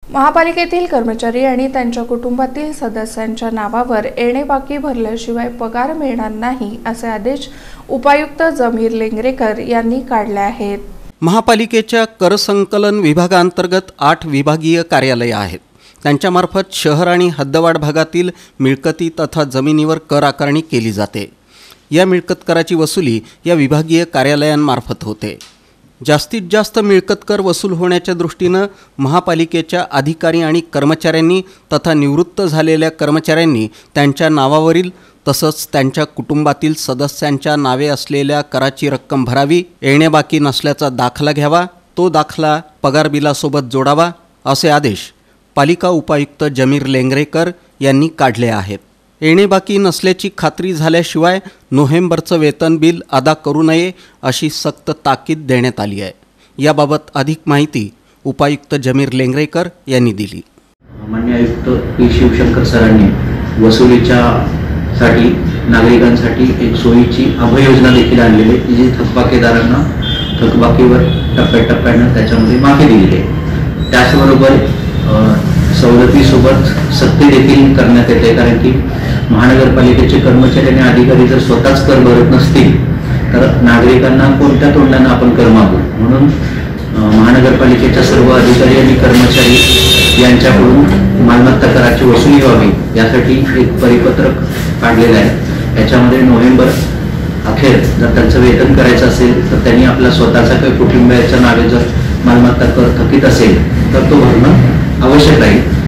महापालिकेतील कर्मचारी आणि त्यांच्या कुटुंबातील सदस्यांच्या नावावर येणेबाकी भरल्याशिवाय पगार मिळणार नाही असे आदेश उपायुक्त जमीर लेंगरेकर यांनी काढले आहेत। महापालिकेच्या कर संकलन विभागांतर्गत 8 विभागीय कार्यालये आहेत। त्यांच्यामार्फत शहर आणि हद्दवाढ भागातील मिळकती तथा जमिनीवर कर आकारणी केली जाते। या मिळकत कराची वसुली या विभागीय कार्यालयांमार्फत होते। जास्तीत जास्त मिळकत कर वसूल होण्याच्या दृष्टीनं महापालिकेच्या अधिकारी आणि कर्मचाऱ्यांनी तथा निवृत्त झालेल्या कर्मचाऱ्यांनी त्यांच्या नावावरील तसंच त्यांच्या कुटुंबातील सदस्यांच्या नावे असलेल्या कराची रक्कम भरावी, येणेबाकी नसल्याचा दाखला घ्यावा, तो दाखला पगार बिलासोबत जोडावा असे आदेश पालिका उपायुक्त जमीर लेंगरेकर यांनी काढले आहेत। येणेबाकी नसल्याची खात्री झाल्याशिवाय नोव्हेंबरचं वेतन बिल अदा करू नये अशी सक्त ताकीद देण्यात आली आहे। याबाबत अधिक माहिती उपायुक्त जमीर लेंगरेकर यांनी दिली। माननीय आयुक्त पी शिवशंकर सरांनी वसुलीच्या साठी नागरिकांसाठी एक सोयीची अभय योजना देखील आणलेली आहे, जी थकबाकीदारांना थकबाकीवर टप्प्याटप्प्याने त्याच्यामध्ये माफी दिलेली आहे। त्याचबरोबर सवलतीसोबत सक्ती देखील करण्यात येते, कारण की महानगरपालिकेचे कर्मचारी आणि अधिकारी जर स्वतःच कर भरत नसतील तर नागरिकांना कोणत्या तोंडाने आपण कर मागू, म्हणून महानगरपालिकेच्या सर्व अधिकारी आणि कर्मचारी यांच्याकडून मालमत्ता कराची वसुली व्हावी यासाठी एक परिपत्रक काढलेलं आहे। याच्यामध्ये नोव्हेंबर अखेर जर त्यांचं वेतन करायचं असेल तर त्यांनी आपला स्वतःचा काही कुटुंबियाच्या नावे जर मालमत्ता कर थकीत असेल तर तो भरणं आवश्यक आहे।